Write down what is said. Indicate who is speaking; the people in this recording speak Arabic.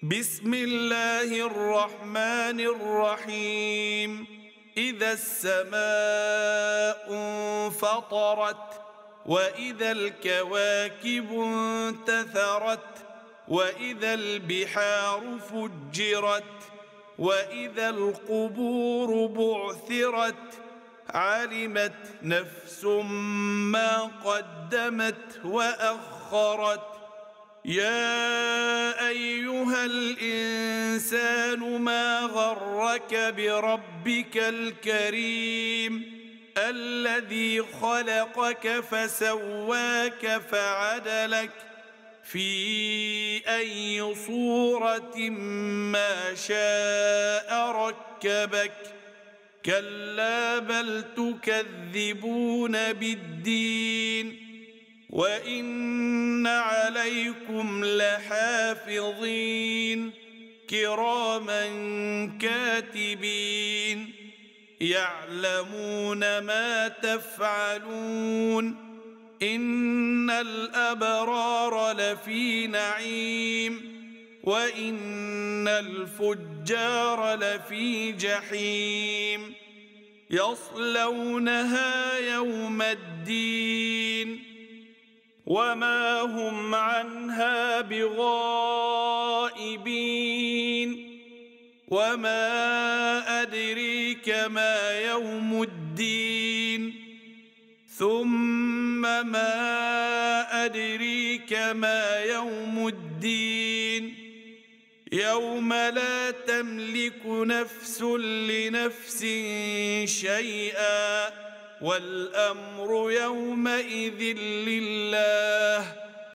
Speaker 1: بسم الله الرحمن الرحيم. إذا السماء انفطرت وإذا الكواكب انتثرت وإذا البحار فجرت وإذا القبور بعثرت علمت نفس ما قدمت وأخرت. يا أيها الإنسان ما غرك بربك الكريم الذي خلقك فسواك فعدلك في أي صورة ما شاء ركبك. كلا بل تكذبون بالدين وإن عليكم لحافظين كراما كاتبين يعلمون ما تفعلون. إن الأبرار لفي نعيم وإن الفجار لفي جحيم يصلونها يوم الدين وما هم عنها بغائبين. وما أدريك ما يوم الدين ثم ما أدريك ما يوم الدين يوم لا تملك نفس لنفس شيئا والأمر يومئذ لله